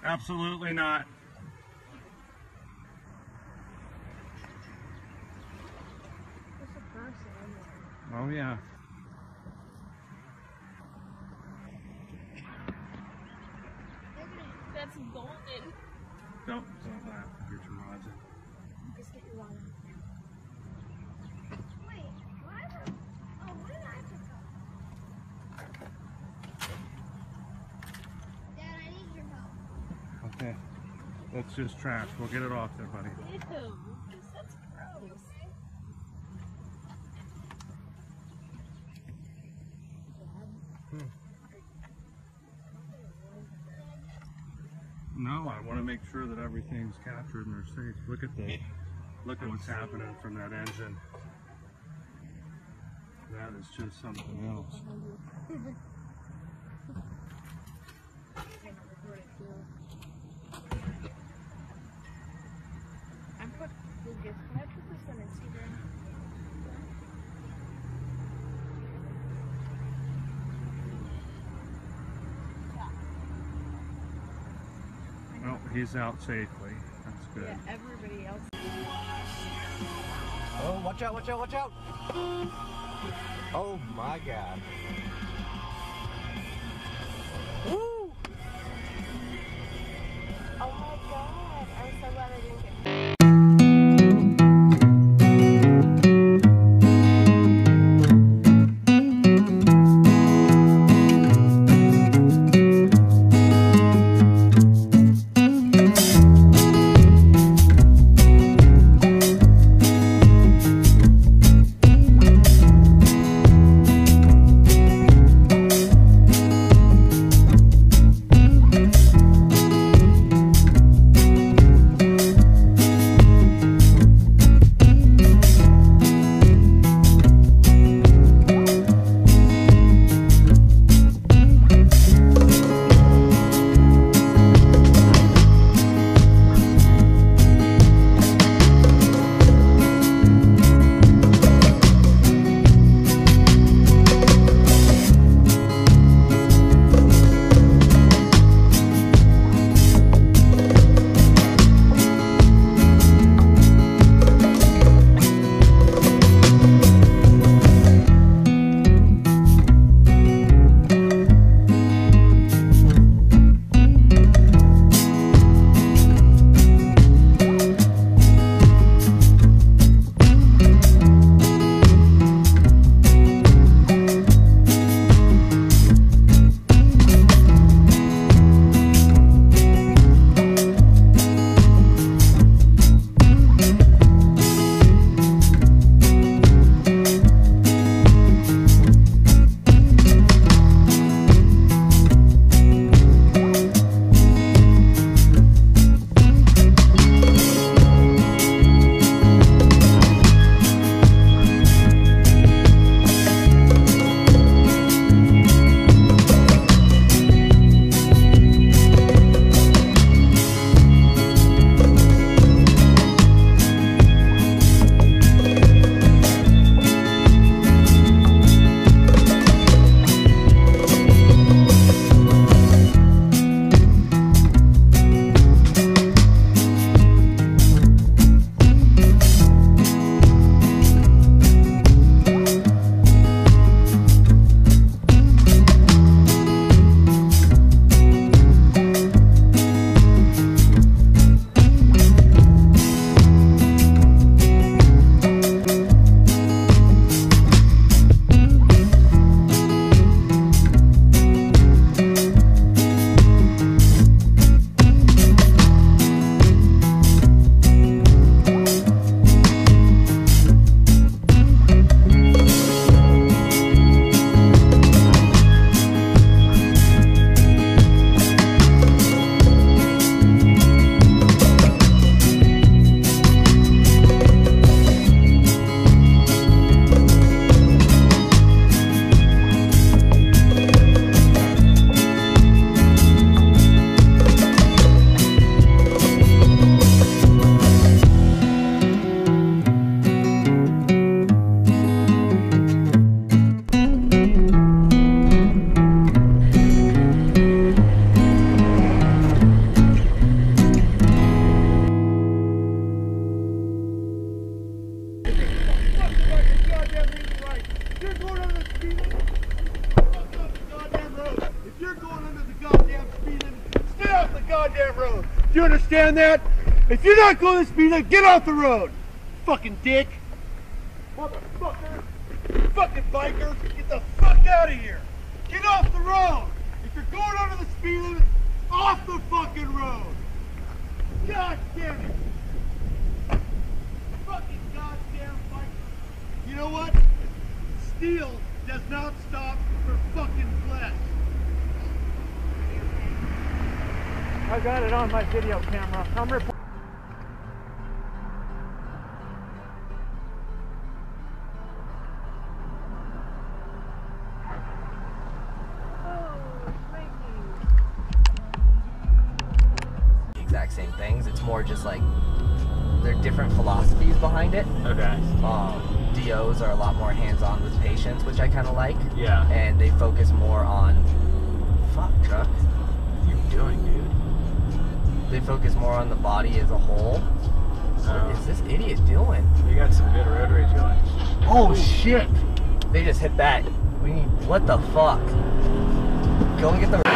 Absolutely not. Oh yeah. That's golden. Don't laugh. Get your rods in. Just get your rod in. Wait, why the... Oh, what did I pick up? Dad, I need your help. Okay. That's just trash. We'll get it off there, buddy. Ew, that's gross. No, I want to make sure that everything's captured and they're safe. Look at what's happening from that engine. That is just something else. Can I put this on Instagram? Oh, he's out safely. That's good. Yeah, everybody else. Oh, watch out, watch out, watch out! Oh my God. Woo! Oh my God, I'm so glad I didn't get Do you understand that? If you're not going to speed limit, get off the road. Fucking dick. Motherfucker. Fucking bikers, get the fuck out of here. Get off the road. If you're going under the speed limit, off the fucking road. God damn it. Fucking goddamn bikers. You know what? Steel does not stop for fucking flesh. I got it on my video camera. I'm reporting. Exact same things. It's more just like there are different philosophies behind it. Okay. DOs are a lot more hands-on with patients, which I kind of like. Yeah. And they focus more on fuck truck. What are you doing, dude? They focus more on the body as a whole. What is this idiot doing? You got some good road rage going. Oh shit! They just hit that. We need. What the fuck? Go and get the.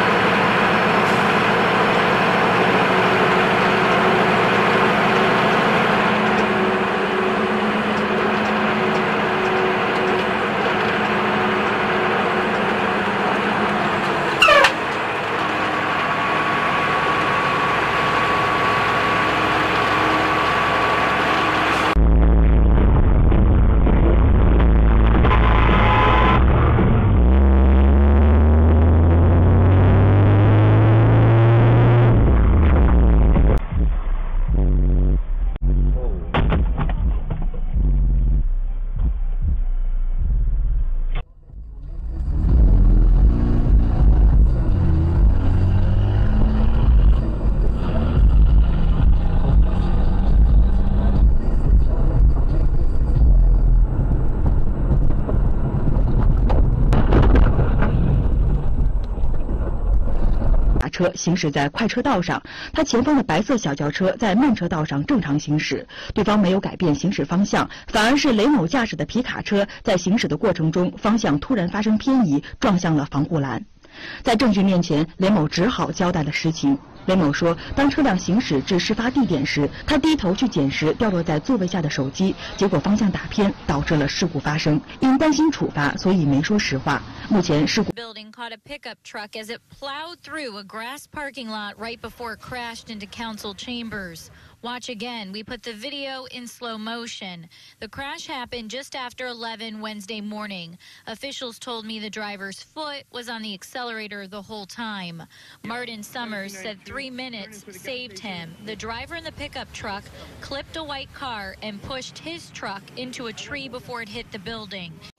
车行驶在快车道上，他前方的白色小轿车在慢车道上正常行驶，对方没有改变行驶方向，反而是雷某驾驶的皮卡车在行驶的过程中方向突然发生偏移，撞向了防护栏。在证据面前，雷某只好交代了实情。雷某说，当车辆行驶至事发地点时，他低头去捡拾掉落在座位下的手机，结果方向打偏，导致了事故发生。因担心处罚，所以没说实话。目前事故。 Building caught a pickup truck as it plowed through a grass parking lot right before it crashed into council chambers. Watch again. We put the video in slow motion. The crash happened just after 11 Wednesday morning. Officials told me the driver's foot was on the accelerator the whole time. Martin Summers said 3 minutes saved him. The driver in the pickup truck clipped a white car and pushed his truck into a tree before it hit the building.